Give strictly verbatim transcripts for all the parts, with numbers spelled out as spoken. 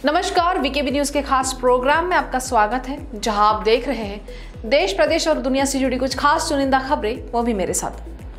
नमस्कार, VKB news के खास प्रोग्राम में आपका स्वागत है, जहां आप देख रहे हैं देश, प्रदेश और दुनिया से जुड़ी कुछ खास चुनिंदा खबरें, वो भी मेरे साथ।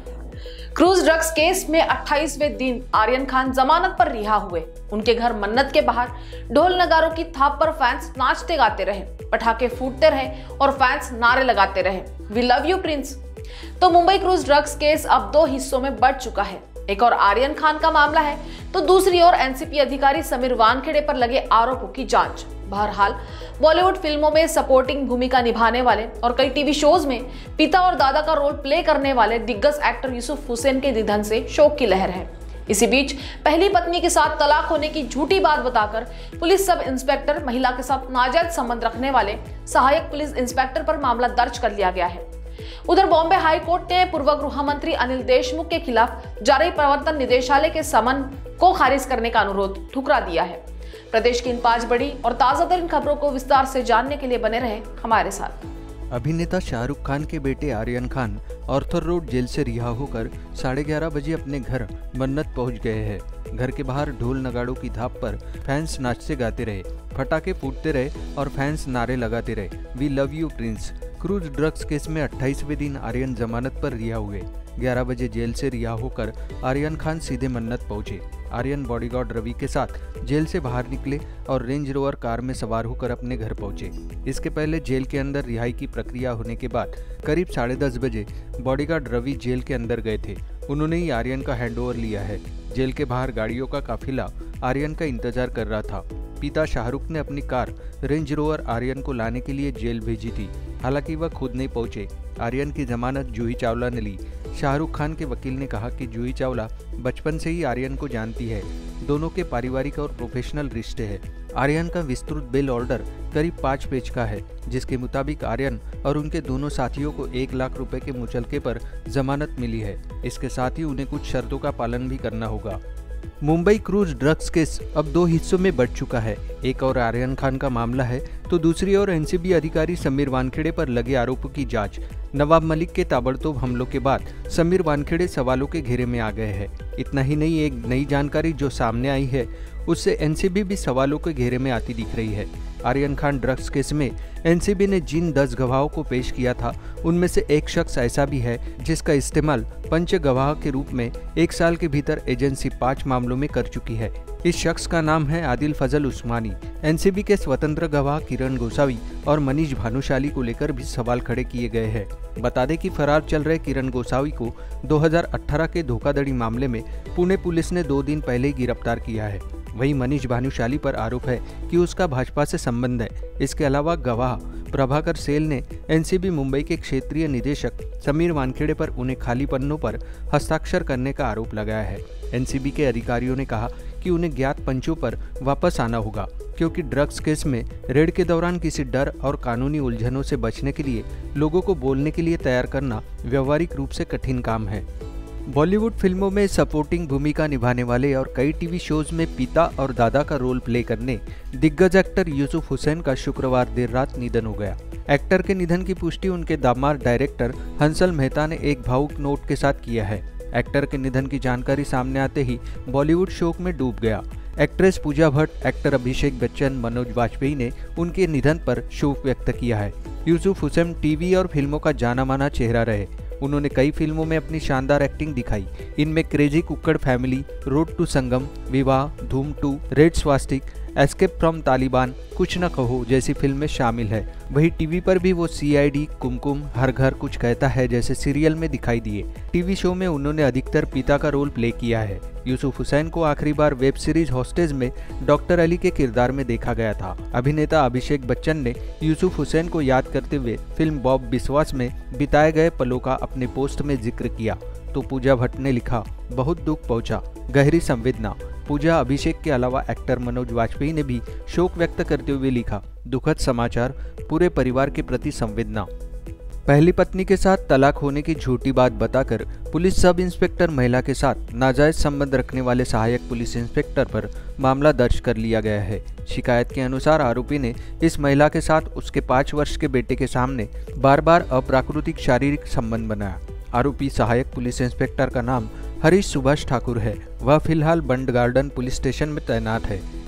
क्रूज ड्रग्स केस में अट्ठाईसवें दिन आर्यन खान जमानत पर रिहा हुए। उनके घर मन्नत के बाहर ढोल नगारों की थाप पर फैंस नाचते गाते रहे, पटाखे फूटते रहे और फैंस नारे लगाते रहे, वी लव यू प्रिंस। तो मुंबई क्रूज ड्रग्स केस अब दो हिस्सों में बढ़ चुका है। एक और आर्यन खान का मामला है तो दूसरी ओर एनसीबी अधिकारी समीर वानखेड़े पर लगे आरोपों की जांच। बहरहाल बॉलीवुड फिल्मों में सपोर्टिंग भूमिका निभाने वाले और कई टीवी शोज में पिता और दादा का रोल प्ले करने वाले दिग्गज एक्टर यूसुफ हुसैन के निधन से शोक की लहर है। इसी बीच पहली पत्नी के साथ तलाक होने की झूठी बात बताकर पुलिस सब इंस्पेक्टर महिला के साथ नाजायज संबंध रखने वाले सहायक पुलिस इंस्पेक्टर पर मामला दर्ज कर लिया गया है। उधर बॉम्बे हाई कोर्ट ने पूर्व गृह मंत्री अनिल देशमुख के खिलाफ जारी प्रवर्तन निदेशालय के समन को खारिज करने का अनुरोध ठुकरा दिया है। प्रदेश की इन पांच बड़ी और ताजा तरीन खबरों को विस्तार से जानने के लिए बने रहे हमारे साथ। अभिनेता शाहरुख खान के बेटे Aryan Khan Arthur Road jail से रिहा होकर साढ़े ग्यारह बजे अपने घर मन्नत पहुंच गए हैं। घर के बाहर ढोल नगाड़ों की थाप पर फैंस नाचते गाते रहे, पटाखे फूटते रहे और फैंस नारे लगाते रहे, we love you prince. Cruise drugs case में अट्ठाईसवें दिन आर्यन जमानत पर रिहा हुए। ग्यारह बजे जेल से रिहा होकर आर्यन खान सीधे मन्नत पहुंचे। आर्यन बॉडीगार्ड रवि के साथ जेल से बाहर निकले और रेंज रोवर कार में सवार होकर अपने घर पहुंचे। इसके पहले जेल के अंदर रिहाई की प्रक्रिया होने के बाद करीब साढ़े दस बजे बॉडीगार्ड रवि जेल के अंदर गए थे। उन्होंने ही आर्यन का हैंडओवर लिया है। जेल के बाहर गाड़ियों का काफिला आर्यन का इंतजार कर रहा था। पिता शाहरुख ने अपनी कार रेंज रोवर आर्यन को लाने के लिए जेल भेजी थी, हालांकि वह खुद नहीं पहुंचे। आर्यन की जमानत जूही चावला ने ली। शाहरुख खान के वकील ने कहा कि जूही चावला बचपन से ही आर्यन को जानती है। दोनों के पारिवारिक और प्रोफेशनल रिश्ते हैं। आर्यन का विस्तृत बेल ऑर्डर करीब पाँच पेज का है, जिसके मुताबिक आर्यन और उनके दोनों साथियों को एक लाख रुपए के मुचलके पर जमानत मिली है। इसके साथ ही उन्हें कुछ शर्तों का पालन भी करना होगा। मुंबई क्रूज ड्रग्स केस अब दो हिस्सों में बढ़ चुका है। एक और आर्यन खान का मामला है तो दूसरी ओर एनसीबी अधिकारी समीर वानखेड़े पर लगे आरोपों की जांच। नवाब मलिक के ताबड़तोब हमलों के बाद समीर वानखेड़े सवालों के घेरे में आ गए हैं। इतना ही नहीं, एक नई जानकारी जो सामने आई है उससे एनसीबी भी सवालों के घेरे में आती दिख रही है। आर्यन खान ड्रग्स केस में एनसीबी ने जिन दस गवाहों को पेश किया था उनमें से एक शख्स ऐसा भी है जिसका इस्तेमाल पंच गवाह के रूप में एक साल के भीतर एजेंसी पाँच मामलों में कर चुकी है। इस शख्स का नाम है आदिल फजल उस्मानी। एनसीबी के स्वतंत्र गवाह किरण गोसावी और मनीष भानुशाली को लेकर भी सवाल खड़े किए गए हैं। बता दें कि फरार चल रहे किरण गोसावी को दो हज़ार अठारह के धोखाधड़ी मामले में पुणे पुलिस ने दो दिन पहले ही गिरफ्तार किया है। वहीं मनीष भानुशाली पर आरोप है कि उसका भाजपा से संबंध है। इसके अलावा गवाह प्रभाकर सेल ने एनसीबी मुंबई के क्षेत्रीय निदेशक समीर वानखेड़े पर उन्हें खाली पन्नों पर हस्ताक्षर करने का आरोप लगाया है। एनसीबी के अधिकारियों ने कहा कि उन्हें ज्ञात पंचों पर वापस आना होगा, क्योंकि ड्रग्स केस में रेड के दौरान किसी डर और कानूनी उलझनों से बचने के लिए लोगों को बोलने के लिए तैयार करना व्यवहारिक रूप से कठिन काम है। बॉलीवुड फिल्मों में सपोर्टिंग भूमिका निभाने वाले और कई टीवी शोज में पिता और दादा का रोल प्ले करने दिग्गज एक्टर यूसुफ हुसैन का शुक्रवार देर रात निधन हो गया। एक्टर के निधन की पुष्टि उनके दामाद डायरेक्टर हंसल मेहता ने एक भावुक नोट के साथ किया है। एक्टर के निधन की जानकारी सामने आते ही बॉलीवुड शोक में डूब गया। एक्ट्रेस पूजा भट्ट, एक्टर अभिषेक बच्चन, मनोज वाजपेयी ने उनके निधन पर शोक व्यक्त किया है। यूसुफ हुसैन टीवी और फिल्मों का जाना माना चेहरा रहे। उन्होंने कई फिल्मों में अपनी शानदार एक्टिंग दिखाई। इनमें क्रेजी कुक्कड़ family, road to Sangam, Vivah, Dhoom two, red Swastik, escape from Taliban, Kuch Na कहो जैसी फिल्में शामिल है। वहीं टीवी पर भी वो सीआईडी, कुमकुम, हर घर कुछ कहता है जैसे सीरियल में दिखाई दिए। टीवी शो में उन्होंने अधिकतर पिता का रोल प्ले किया है। यूसुफ हुसैन को आखिरी बार वेब सीरीज हॉस्टेज में डॉक्टर अली के किरदार में देखा गया था। अभिनेता अभिषेक बच्चन ने यूसुफ हुसैन को याद करते हुए फिल्म बॉब बिस्वास में बिताए गए पलों का अपने पोस्ट में जिक्र किया। तो पूजा भट्ट ने लिखा, बहुत दुख पहुंचा, गहरी संवेदना। पूजा अभिषेक के अलावा एक्टर मनोज वाजपेयी ने भी शोक व्यक्त करते हुए लिखा, दुखद समाचार, पूरे परिवार के प्रति संवेदना। पहली पत्नी के साथ तलाक होने की झूठी बात बताकर पुलिस सब इंस्पेक्टर महिला के साथ नाजायज संबंध रखने वाले सहायक पुलिस इंस्पेक्टर पर मामला दर्ज कर लिया गया है। शिकायत के अनुसार आरोपी ने इस महिला के साथ उसके पाँच वर्ष के बेटे के सामने बार बार अप्राकृतिक शारीरिक संबंध बनाया। आरोपी सहायक पुलिस इंस्पेक्टर का नाम हरीश सुभाष ठाकुर है। वह फिलहाल बंड गार्डन पुलिस स्टेशन में तैनात है।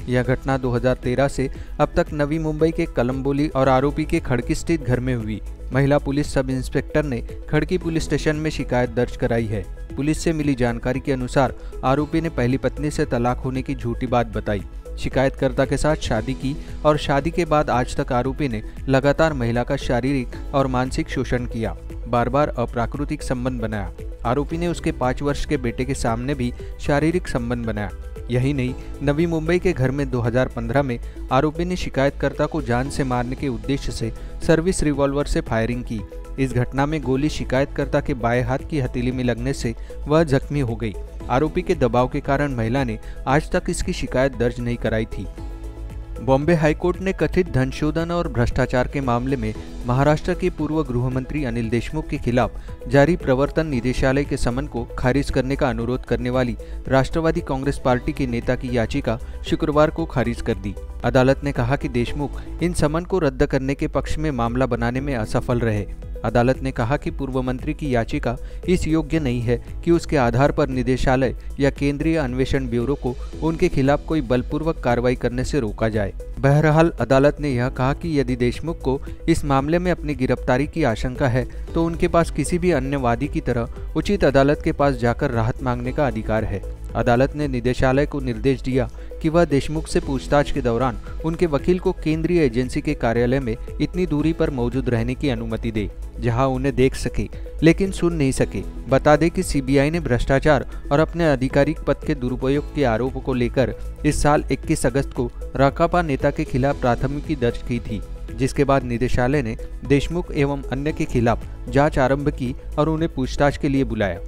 यह घटना दो हज़ार तेरह से अब तक नवी मुंबई के कलम्बोली और आरोपी के खड़की स्थित घर में हुई। महिला पुलिस सब इंस्पेक्टर ने खड़की पुलिस स्टेशन में शिकायत दर्ज कराई है। पुलिस से मिली जानकारी के अनुसार आरोपी ने पहली पत्नी से तलाक होने की झूठी बात बताई, शिकायतकर्ता के साथ शादी की और शादी के बाद आज तक आरोपी ने लगातार महिला का शारीरिक और मानसिक शोषण किया, बार बार अप्राकृतिक संबंध बनाया। आरोपी ने उसके पाँच वर्ष के बेटे के सामने भी शारीरिक संबंध बनाया। यही नहीं, नवी मुंबई के घर में दो हज़ार पंद्रह में आरोपी ने शिकायतकर्ता को जान से मारने के उद्देश्य से सर्विस रिवॉल्वर से फायरिंग की। इस घटना में गोली शिकायतकर्ता के बाएं हाथ की हथेली में लगने से वह जख्मी हो गई। आरोपी के दबाव के कारण महिला ने आज तक इसकी शिकायत दर्ज नहीं कराई थी। बॉम्बे हाईकोर्ट ने कथित धन शोधन और भ्रष्टाचार के मामले में महाराष्ट्र के पूर्व गृह मंत्री अनिल देशमुख के खिलाफ जारी प्रवर्तन निदेशालय के समन को खारिज करने का अनुरोध करने वाली राष्ट्रवादी कांग्रेस पार्टी के नेता की याचिका शुक्रवार को खारिज कर दी। अदालत ने कहा कि देशमुख इन समन को रद्द करने के पक्ष में मामला बनाने में असफल रहे। अदालत ने कहा कि पूर्व मंत्री की याचिका इस योग्य नहीं है कि उसके आधार पर निदेशालय या केंद्रीय अन्वेषण ब्यूरो को उनके खिलाफ कोई बलपूर्वक कार्रवाई करने से रोका जाए। बहरहाल अदालत ने यह कहा कि यदि देशमुख को इस मामले में अपनी गिरफ्तारी की आशंका है तो उनके पास किसी भी अन्य वादी की तरह उचित अदालत के पास जाकर राहत मांगने का अधिकार है। अदालत ने निदेशालय को निर्देश दिया कि वह देशमुख से पूछताछ के दौरान उनके वकील को केंद्रीय एजेंसी के कार्यालय में इतनी दूरी पर मौजूद रहने की अनुमति दे जहां उन्हें देख सके लेकिन सुन नहीं सके। बता दें कि सीबीआई ने भ्रष्टाचार और अपने आधिकारिक पद के दुरुपयोग के आरोपों को लेकर इस साल इक्कीस अगस्त को राकापा नेता के खिलाफ प्राथमिकी दर्ज की थी, जिसके बाद निदेशालय ने देशमुख एवं अन्य के खिलाफ जांच आरंभ की और उन्हें पूछताछ के लिए बुलाया।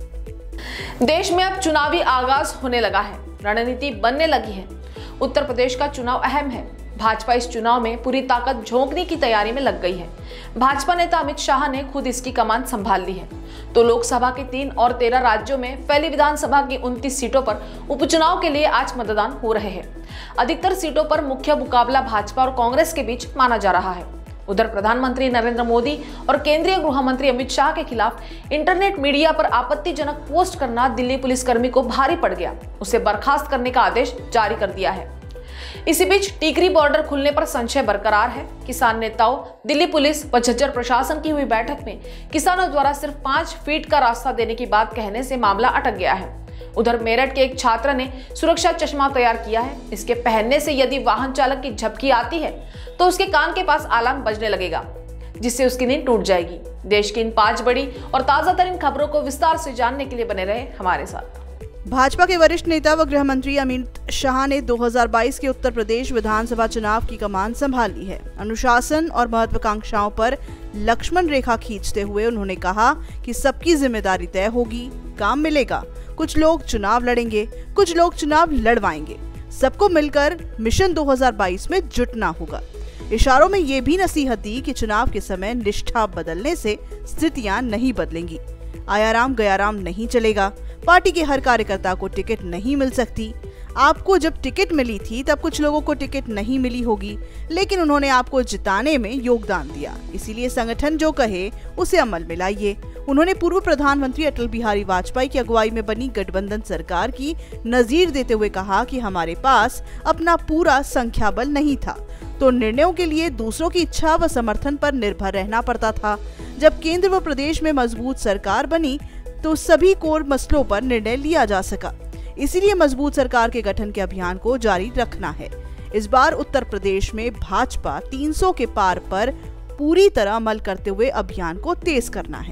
देश में अब चुनावी आगाज होने लगा है, रणनीति बनने लगी है। उत्तर प्रदेश का चुनाव अहम है। भाजपा इस चुनाव में पूरी ताकत झोंकने की तैयारी में लग गई है। भाजपा नेता अमित शाह ने खुद इसकी कमान संभाल ली है। तो लोकसभा के तीन और तेरह राज्यों में फैली विधानसभा की उनतीस सीटों पर उपचुनाव के लिए आज मतदान हो रहे हैं। अधिकतर सीटों पर मुख्य मुकाबला भाजपा और कांग्रेस के बीच माना जा रहा है। उधर प्रधानमंत्री नरेंद्र मोदी और केंद्रीय गृह मंत्री अमित शाह के खिलाफ इंटरनेट मीडिया पर आपत्तिजनक पोस्ट करना दिल्ली पुलिसकर्मी को भारी पड़ गया। उसे बर्खास्त करने का आदेश जारी कर दिया है। इसी बीच टिकरी बॉर्डर खुलने पर संशय बरकरार है। किसान नेताओं, दिल्ली पुलिस व झज्जर प्रशासन की हुई बैठक में किसानों द्वारा सिर्फ पांच फीट का रास्ता देने की बात कहने से मामला अटक गया है। उधर मेरठ के एक छात्र ने सुरक्षा चश्मा तैयार किया है। इसके पहनने से यदि वाहन चालक की झपकी आती है तो उसके कान के पास अलार्म बजने लगेगा, जिससे उसकी नींद टूट जाएगी। देश की इन पांच बड़ी और ताजा तरीन खबरों को विस्तार से जानने के लिए बने रहे हमारे साथ। भाजपा के वरिष्ठ नेता व गृह मंत्री अमित शाह ने दो हज़ार बाईस के उत्तर प्रदेश विधानसभा चुनाव की कमान संभाल ली है। अनुशासन और महत्वाकांक्षाओं पर लक्ष्मण रेखा खींचते हुए उन्होंने कहा कि सबकी जिम्मेदारी तय होगी, काम मिलेगा। कुछ लोग चुनाव लड़ेंगे, कुछ लोग चुनाव लड़वाएंगे। सबको मिलकर मिशन दो हज़ार बाईस में जुटना होगा। इशारों में ये भी नसीहत दी कि चुनाव के समय निष्ठा बदलने से स्थितियां नहीं बदलेंगी। आयाराम गयाराम नहीं चलेगा। पार्टी के हर कार्यकर्ता को टिकट नहीं मिल सकती। आपको जब टिकट मिली थी तब कुछ लोगों को टिकट नहीं मिली होगी, लेकिन उन्होंने आपको जिताने में योगदान दिया। इसीलिए संगठन जो कहे उसे अमल में लाइए। उन्होंने पूर्व प्रधानमंत्री अटल बिहारी वाजपेयी की अगुवाई में बनी गठबंधन सरकार की नजीर देते हुए कहा कि हमारे पास अपना पूरा संख्या बल नहीं था, तो निर्णयों के लिए दूसरों की इच्छा व समर्थन पर निर्भर रहना पड़ता था। जब केंद्र व प्रदेश में मजबूत सरकार बनी तो सभी कोर मसलों पर निर्णय लिया जा सका। इसीलिए मजबूत सरकार के गठन के अभियान को जारी रखना है। इस बार उत्तर प्रदेश में भाजपा तीन सौ के पार पर पूरी तरह अमल करते हुए अभियान को तेज करना है।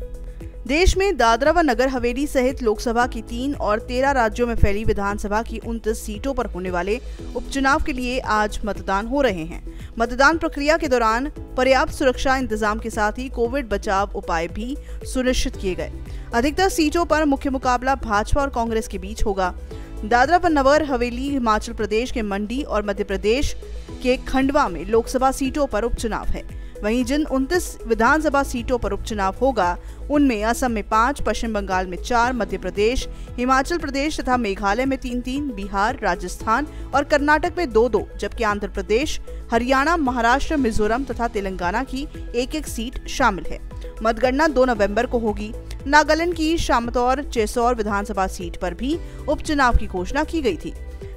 देश में दादरा व नगर हवेली सहित लोकसभा की तीन और तेरह राज्यों में फैली विधानसभा की उनतीस सीटों पर होने वाले उपचुनाव के लिए आज मतदान हो रहे हैं। मतदान प्रक्रिया के दौरान पर्याप्त सुरक्षा इंतजाम के साथ ही कोविड बचाव उपाय भी सुनिश्चित किए गए। अधिकतर सीटों पर मुख्य मुकाबला भाजपा और कांग्रेस के बीच होगा। दादरा व नगर हवेली, हिमाचल प्रदेश के मंडी और मध्य प्रदेश के खंडवा में लोकसभा सीटों पर उपचुनाव है। वहीं जिन उनतीस विधानसभा सीटों पर उपचुनाव होगा उनमें असम में पांच, पश्चिम बंगाल में चार, मध्य प्रदेश, हिमाचल प्रदेश तथा मेघालय में तीन तीन, बिहार, राजस्थान और कर्नाटक में दो दो, जबकि आंध्र प्रदेश, हरियाणा, महाराष्ट्र, मिजोरम तथा तेलंगाना की एक एक सीट शामिल है। मतगणना दो नवंबर को होगी। नागालैंड की शामतौर चेसौर विधानसभा सीट पर भी उपचुनाव की घोषणा की गई थी।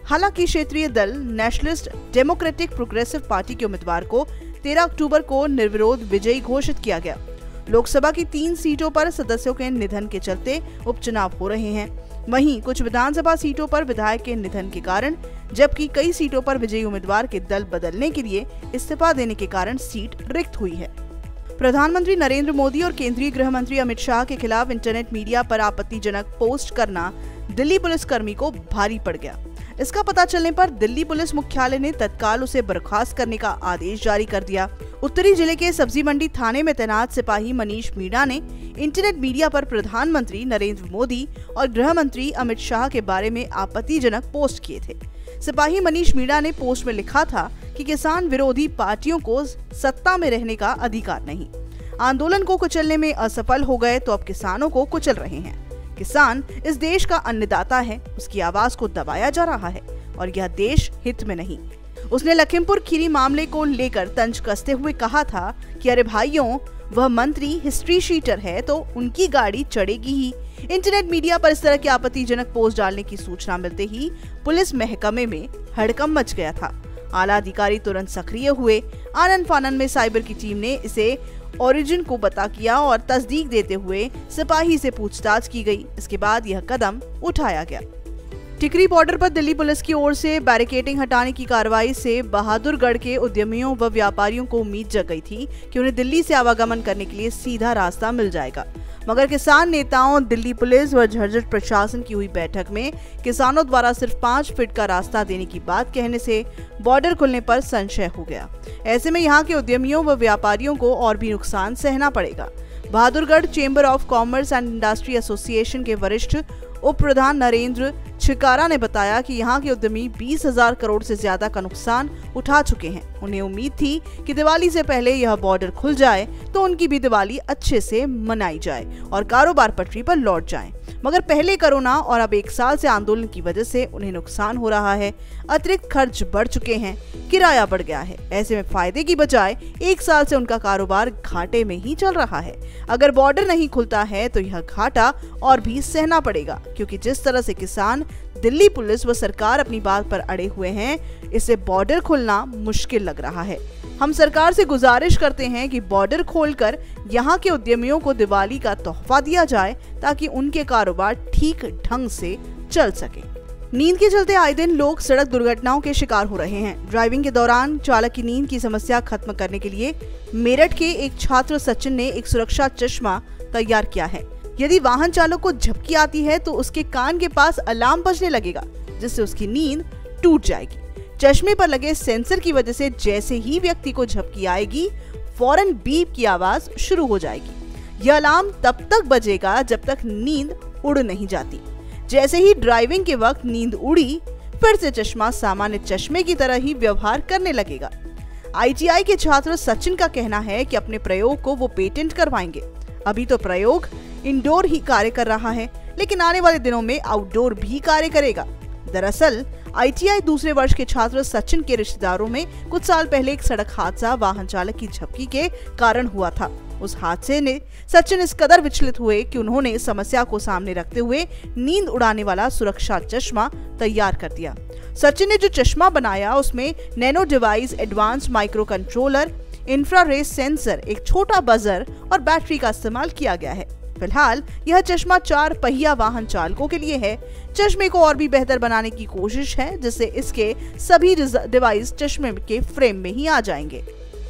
हालांकि क्षेत्रीय दल नेशनलिस्ट डेमोक्रेटिक प्रोग्रेसिव पार्टी के उम्मीदवार को तेरह अक्टूबर को निर्विरोध विजयी घोषित किया गया। लोकसभा की तीन सीटों पर सदस्यों के निधन के चलते उपचुनाव हो रहे हैं। वहीं कुछ विधानसभा सीटों पर विधायक के निधन के कारण, जबकि कई सीटों पर विजयी उम्मीदवार के दल बदलने के लिए इस्तीफा देने के कारण सीट रिक्त हुई है। प्रधानमंत्री नरेंद्र मोदी और केंद्रीय गृह मंत्री अमित शाह के खिलाफ इंटरनेट मीडिया पर आपत्तिजनक पोस्ट करना दिल्ली पुलिस कर्मी को भारी पड़ गया। इसका पता चलने पर दिल्ली पुलिस मुख्यालय ने तत्काल उसे बर्खास्त करने का आदेश जारी कर दिया। उत्तरी जिले के सब्जी मंडी थाने में तैनात सिपाही मनीष मीणा ने इंटरनेट मीडिया पर प्रधानमंत्री नरेंद्र मोदी और गृह मंत्री अमित शाह के बारे में आपत्तिजनक पोस्ट किए थे। सिपाही मनीष मीणा ने पोस्ट में लिखा था कि किसान विरोधी पार्टियों को सत्ता में रहने का अधिकार नहीं। आंदोलन को कुचलने में असफल हो गए तो अब किसानों को कुचल रहे हैं। किसान इस देश का अन्नदाता है, उसकी आवाज को दबाया जा रहा है और यह देश हित में नहीं। उसने लखीमपुर खीरी मामले को लेकर तंज कसते हुए कहा था कि अरे भाइयों, वह मंत्री हिस्ट्री शीटर है तो उनकी गाड़ी चढ़ेगी ही। इंटरनेट मीडिया पर इस तरह की आपत्तिजनक पोस्ट डालने की सूचना मिलते ही पुलिस महकमे में हड़कंप मच गया था। आला अधिकारी तुरंत सक्रिय हुए। आनन फानन में साइबर की टीम ने इसे ओरिजिन को पता किया और तस्दीक देते हुए सिपाही से पूछताछ की गई। इसके बाद यह कदम उठाया गया। टिकरी बॉर्डर पर दिल्ली पुलिस की ओर से बैरिकेडिंग हटाने की कार्रवाई से बहादुरगढ़ के उद्यमियों व व्यापारियों को उम्मीद जग गई थी कि उन्हें दिल्ली से आवागमन करने के लिए सीधा रास्ता मिल जाएगा। मगर किसान नेताओं, दिल्ली पुलिस व झज्जर प्रशासन की हुई बैठक में किसानों द्वारा सिर्फ पाँच फीट का रास्ता देने की बात कहने से बॉर्डर खुलने पर संशय हो गया। ऐसे में यहाँ के उद्यमियों व व्यापारियों को और भी नुकसान सहना पड़ेगा। Bahadurgarh chamber of commerce and industry association के वरिष्ठ उप प्रधान नरेंद्र छिकारा ने बताया कि यहाँ के उद्यमी बीस हजार करोड़ से ज्यादा का नुकसान उठा चुके हैं। उन्हें उम्मीद थी कि दिवाली से पहले यह बॉर्डर खुल जाए तो उनकी भी दिवाली अच्छे से मनाई जाए और कारोबार पटरी पर लौट जाए। मगर पहले कोरोना और अब एक साल से आंदोलन की वजह से उन्हें नुकसान हो रहा है। अतिरिक्त खर्च बढ़ चुके हैं, किराया बढ़ गया है। ऐसे में फायदे की बजाय एक साल से उनका कारोबार घाटे में ही चल रहा है। अगर बॉर्डर नहीं खुलता है तो यह घाटा और भी सहना पड़ेगा, क्योंकि जिस तरह से किसान, दिल्ली पुलिस व सरकार अपनी बात पर अड़े हुए हैं, इससे बॉर्डर खुलना मुश्किल लग रहा है। हम सरकार से गुजारिश करते हैं कि बॉर्डर खोलकर यहाँ के उद्यमियों को दिवाली का तोहफा दिया जाए ताकि उनके कारोबार ठीक ढंग से चल सके। नींद के चलते आए दिन लोग सड़क दुर्घटनाओं के शिकार हो रहे हैं। ड्राइविंग के दौरान चालक की नींद की समस्या खत्म करने के लिए मेरठ के एक छात्र सचिन ने एक सुरक्षा चश्मा तैयार किया है। यदि वाहन चालक को झपकी आती है तो उसके कान के पास अलार्म बजने लगेगा, जिससे उसकी नींद टूट जाएगी। चश्मे पर लगे सेंसर की वजह से जैसे ही व्यक्ति को झपकी आएगी, फौरन बीप की आवाज शुरू हो जाएगी। यह अलार्म तब तक बजेगा जब तक नींद उड़ नहीं जाती। जैसे ही ड्राइविंग के वक्त नींद उड़ी, फिर से चश्मा सामान्य चश्मे की तरह ही व्यवहार करने लगेगा। आई टी आई के छात्र सचिन का कहना है कि अपने प्रयोग को वो पेटेंट करवाएंगे। अभी तो प्रयोग इंडोर ही कार्य कर रहा है, लेकिन आने वाले दिनों में आउटडोर भी कार्य करेगा। दरअसल आई टी आई दूसरे वर्ष के छात्र सचिन के रिश्तेदारों में कुछ साल पहले एक सड़क हादसा वाहन चालक की झपकी के कारण हुआ था। उस हादसे ने सचिन इस कदर विचलित हुए कि उन्होंने समस्या को सामने रखते हुए नींद उड़ाने वाला सुरक्षा चश्मा तैयार कर दिया। सचिन ने जो चश्मा बनाया उसमें nano device, advance micro controller, infrared sensor, एक छोटा बजर और बैटरी का इस्तेमाल किया गया है। फिलहाल यह चश्मा चार पहिया वाहन चालकों के लिए है। चश्मे को और भी बेहतर बनाने की कोशिश है, जिससे इसके सभी डिवाइस चश्मे के फ्रेम में ही आ जाएंगे।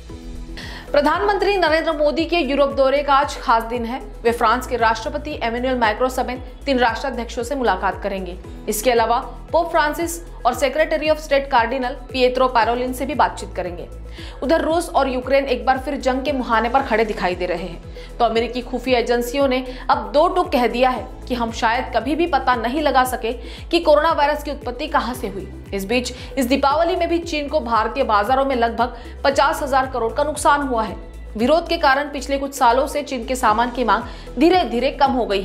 प्रधानमंत्री नरेंद्र मोदी के यूरोप दौरे का आज खास दिन है। वे फ्रांस के राष्ट्रपति एमेनुएल मैक्रों समेत तीन राष्ट्राध्यक्षों से मुलाकात करेंगे। इसके अलावा पोप फ्रांसिस और secretary of state cardinal Pietro Parolin से भी बातचीत करेंगे। उधर रूस और यूक्रेन एक बार फिर जंग के मुहाने पर खड़े दिखाई दे रहे हैं, तो अमेरिकी खुफिया एजेंसियों ने अब दो टूक कह दिया है कि हम शायद कभी भी पता नहीं लगा सके कि कोरोना वायरस की उत्पत्ति कहां से हुई। इस बीच इस दीपावली में भी चीन को भारतीय बाजारों में लगभग पचास हजार करोड़ का नुकसान हुआ है। विरोध के कारण पिछले कुछ सालों से चीन के सामान की मांग धीरे धीरे कम हो गई है।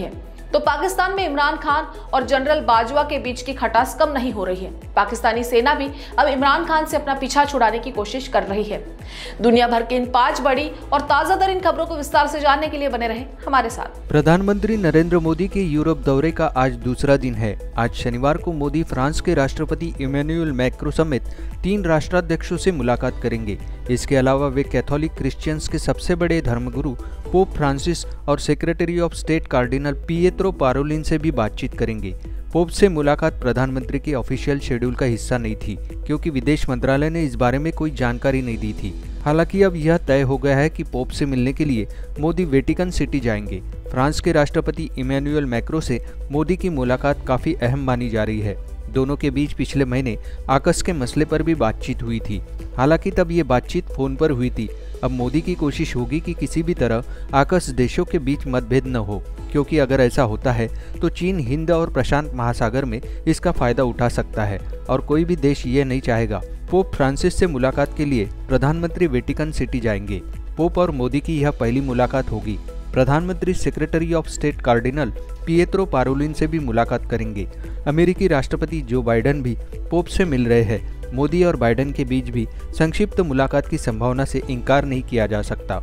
तो पाकिस्तान में इमरान खान और जनरल बाजवा के बीच की खटास कम नहीं हो रही है। पाकिस्तानी सेना भी अब इमरान खान से अपना पीछा छुड़ाने की कोशिश कर रही है। दुनिया भर के इन पांच बड़ी और ताजा तरीन खबरों को विस्तार से जानने के लिए बने रहे हमारे साथ। प्रधानमंत्री नरेंद्र मोदी के यूरोप दौरे का आज दूसरा दिन है। आज शनिवार को मोदी फ्रांस के राष्ट्रपति इमैनुअल मैक्रों समेत तीन राष्ट्राध्यक्षों से मुलाकात करेंगे। इसके अलावा वे कैथोलिक क्रिश्चियंस के सबसे बड़े धर्मगुरु पोप फ्रांसिस और secretary of state cardinal Pietro Parolin से भी बातचीत करेंगे। पोप से मुलाकात प्रधानमंत्री के ऑफिशियल शेड्यूल का हिस्सा नहीं थी, क्योंकि विदेश मंत्रालय ने इस बारे में कोई जानकारी नहीं दी थी। हालांकि अब यह तय हो गया है कि पोप से मिलने के लिए मोदी वेटिकन सिटी जाएंगे। फ्रांस के राष्ट्रपति इमैनुअल मैक्रों से मोदी की मुलाकात काफी अहम मानी जा रही है। दोनों के बीच पिछले महीने आकस के मसले पर भी बातचीत हुई थी। हालांकि तब ये बातचीत फोन पर हुई थी। अब मोदी की कोशिश होगी कि किसी भी तरह आकस देशों के बीच मतभेद न हो, क्योंकि अगर ऐसा होता है तो चीन हिंद और प्रशांत महासागर में इसका फायदा उठा सकता है और कोई भी देश ये नहीं चाहेगा। पोप फ्रांसिस से मुलाकात के लिए प्रधानमंत्री वेटिकन सिटी जाएंगे। पोप और मोदी की यह पहली मुलाकात होगी। प्रधानमंत्री secretary of state cardinal Pietro Parolin से भी मुलाकात करेंगे। अमेरिकी राष्ट्रपति जो बाइडेन भी पोप से मिल रहे हैं। मोदी और बाइडेन के बीच भी संक्षिप्त मुलाकात की संभावना से इनकार नहीं किया जा सकता।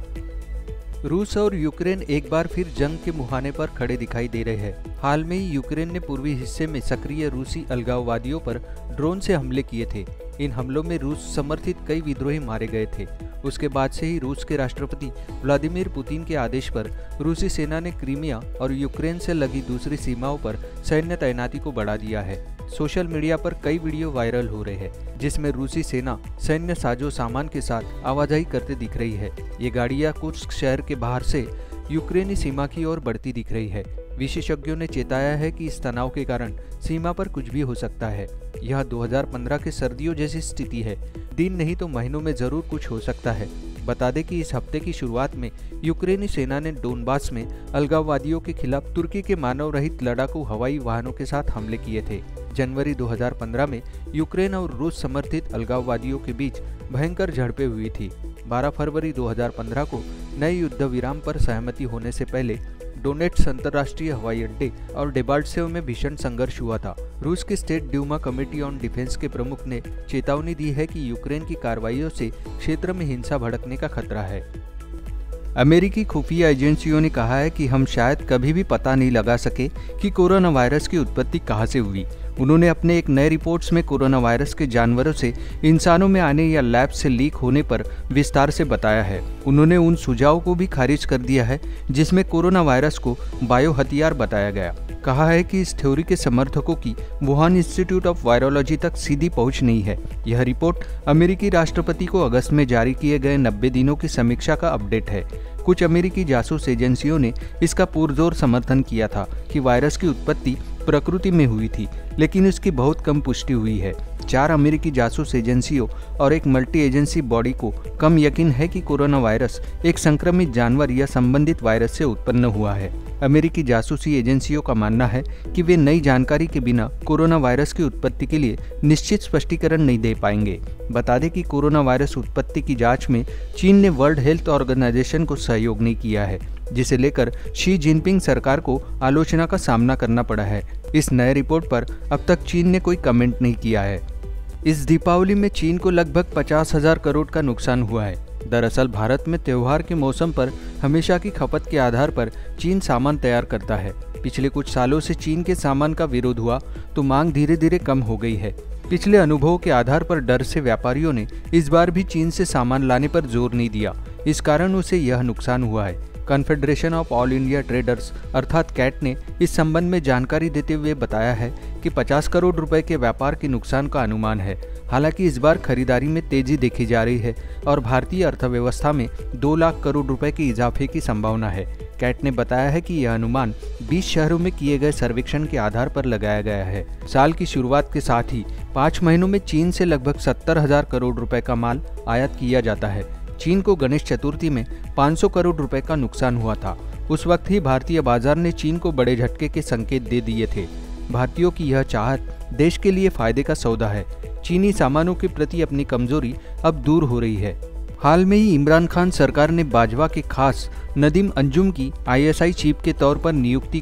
रूस और यूक्रेन एक बार फिर जंग के मुहाने पर खड़े दिखाई दे रहे हैं। हाल में ही यूक्रेन ने पूर्वी हिस्से में सक्रिय रूसी अलगाववादियों पर ड्रोन से हमले किए थे। इन हमलों में रूस समर्थित कई विद्रोही मारे गए थे। उसके बाद से ही रूस के राष्ट्रपति व्लादिमीर पुतिन के आदेश पर रूसी सेना ने क्रीमिया और यूक्रेन से लगी दूसरी सीमाओं पर सैन्य तैनाती को बढ़ा दिया है। सोशल मीडिया पर कई वीडियो वायरल हो रहे हैं, जिसमें रूसी सेना सैन्य साजो सामान के साथ आवाजाही करते दिख रही है। ये गाड़ियां कुर्स्क शहर के बाहर से यूक्रेनी सीमा की ओर बढ़ती दिख रही है। विशेषज्ञों ने चेताया है कि इस तनाव के कारण सीमा पर कुछ भी हो सकता है। यह दो हज़ार पंद्रह के सर्दियों जैसी स्थिति है। दिन नहीं तो महीनों में जरूर कुछ हो सकता है। बता दें कि इस हफ्ते की शुरुआत में यूक्रेनी सेना ने डोनबास में अलगाववादियों के खिलाफ तुर्की के मानव रहित लड़ाकू हवाई वाहनों के साथ हमले किए थे। जनवरी दो हज़ार पंद्रह में यूक्रेन और रूस समर्थित अलगाववादियों के बीच भयंकर झड़पें हुई थी। बारह फरवरी दो हज़ार पंद्रह को नए युद्ध विराम पर सहमति होने से पहले डोनेट्स अंतर्राष्ट्रीय हवाई अड्डे और डेबाल्टसेव में भीषण संघर्ष हुआ था। रूस की state Duma committee on defence के प्रमुख ने चेतावनी दी है कि यूक्रेन की कार्रवाइयों से क्षेत्र में हिंसा भड़कने का खतरा है। अमेरिकी खुफिया एजेंसियों ने कहा है कि हम शायद कभी भी पता नहीं लगा सके कि कोरोना वायरस की उत्पत्ति कहां से हुई। उन्होंने अपने एक नए रिपोर्ट्स में कोरोना वायरस के जानवरों से इंसानों में आने या लैब से लीक होने पर विस्तार से बताया है। उन्होंने उन सुझावों को भी खारिज कर दिया है जिसमें कोरोना वायरस को बायो हथियार बताया गया। कहा है कि इस थ्योरी के समर्थकों की वुहान इंस्टीट्यूट ऑफ वायरोलॉजी तक सीधी पहुंच नहीं है। यह रिपोर्ट अमेरिकी राष्ट्रपति को अगस्त में जारी किए गए नब्बे दिनों की समीक्षा का अपडेट है। कुछ अमेरिकी जासूस एजेंसियों ने इसका पुरजोर समर्थन किया था कि वायरस की उत्पत्ति प्रकृति में हुई थी, लेकिन इसकी बहुत कम पुष्टि हुई है। चार अमेरिकी जासूस एजेंसियों और एक मल्टी एजेंसी बॉडी को कम यकीन है कि कोरोना वायरस एक संक्रमित जानवर या संबंधित वायरस से उत्पन्न हुआ है। अमेरिकी जासूसी एजेंसियों का मानना है कि वे नई जानकारी के बिना कोरोना वायरस की उत्पत्ति के लिए निश्चित स्पष्टीकरण नहीं दे पाएंगे। बता दें कि कोरोना वायरस उत्पत्ति की जांच में चीन ने वर्ल्ड हेल्थ ऑर्गेनाइजेशन को सहयोग नहीं किया है, जिसे लेकर शी जिनपिंग सरकार को आलोचना का सामना करना पड़ा है। इस नए रिपोर्ट पर अब तक चीन ने कोई कमेंट नहीं किया है। इस दीपावली में चीन को लगभग पचास हजार करोड़ का नुकसान हुआ है। दरअसल भारत में त्योहार के मौसम पर हमेशा की खपत के आधार पर चीन सामान तैयार करता है। पिछले कुछ सालों से चीन के सामान का विरोध हुआ तो मांग धीरे धीरे कम हो गई है। पिछले अनुभवों के आधार पर डर से व्यापारियों ने इस बार भी चीन से सामान लाने पर जोर नहीं दिया। इस कारण उसे यह नुकसान हुआ है। Confederation of all India traders अर्थात कैट ने इस संबंध में जानकारी देते हुए बताया है कि पचास करोड़ रुपए के व्यापार के नुकसान का अनुमान है। हालांकि इस बार खरीदारी में तेजी देखी जा रही है और भारतीय अर्थव्यवस्था में दो लाख करोड़ रुपए के इजाफे की संभावना है। कैट ने बताया है कि यह अनुमान बीस शहरों में किए गए सर्वेक्षण के आधार पर लगाया गया है। साल की शुरुआत के साथ ही पाँच महीनों में चीन से लगभग सत्तर हजार करोड़ रुपए का माल आयात किया जाता है। चीन को गणेश चतुर्थी में पाँच सौ करोड़ रुपए का नुकसान हुआ था। उस वक्त ही भारतीय बाजार ने चीन को बड़े झटके के संकेत दे दिए थे। भारतीयों की यह चाहत देश के लिए फायदे का सौदा है। चीनी सामानों के प्रति अपनी कमजोरी अब दूर हो रही है। हाल में ही इमरान खान सरकार ने बाजवा के खास नदीम अंजुम की आईएसआई चीफ के तौर पर नियुक्ति को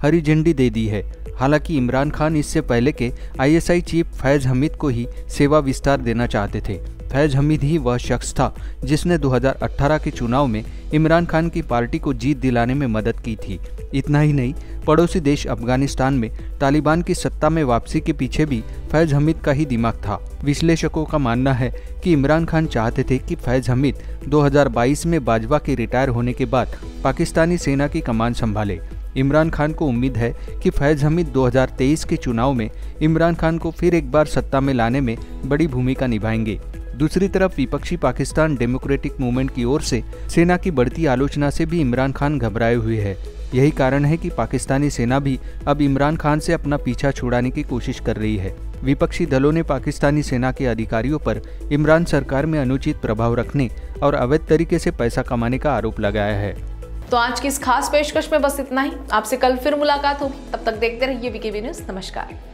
हरी झंडी दे दी है। हालांकि इमरान खान इससे पहले के आईएसआई चीफ फैज हमीद को ही सेवा विस्तार देना चाहते थे। फैज हमीद ही वह शख्स था जिसने दो हज़ार अठारह के चुनाव में इमरान खान की पार्टी को जीत दिलाने में मदद की थी। इतना ही नहीं, पड़ोसी देश अफगानिस्तान में तालिबान की सत्ता में वापसी के पीछे भी फैज हमीद का ही दिमाग था। विश्लेषकों का मानना है कि इमरान खान चाहते थे कि फैज हमीद दो हज़ार बाईस में बाजवा के रिटायर होने के बाद पाकिस्तानी सेना की कमान संभाले। इमरान खान को उम्मीद है कि फैज हमीद दो हज़ार तेईस के चुनाव में इमरान खान को फिर एक बार सत्ता में लाने में बड़ी भूमिका निभाएंगे। दूसरी तरफ विपक्षी पाकिस्तान डेमोक्रेटिक मूवमेंट की ओर से सेना की बढ़ती आलोचना से भी इमरान खान घबराए हुए है। यही कारण है कि पाकिस्तानी सेना भी अब इमरान खान से अपना पीछा छुड़ाने की कोशिश कर रही है। विपक्षी दलों ने पाकिस्तानी सेना के अधिकारियों पर इमरान सरकार में अनुचित प्रभाव रखने और अवैध तरीके से पैसा कमाने का आरोप लगाया है। तो आज की इस खास पेशकश में बस इतना ही। आपसे कल फिर मुलाकात होगी, तब तक देखते रहिए वीकेबी न्यूज़। नमस्कार।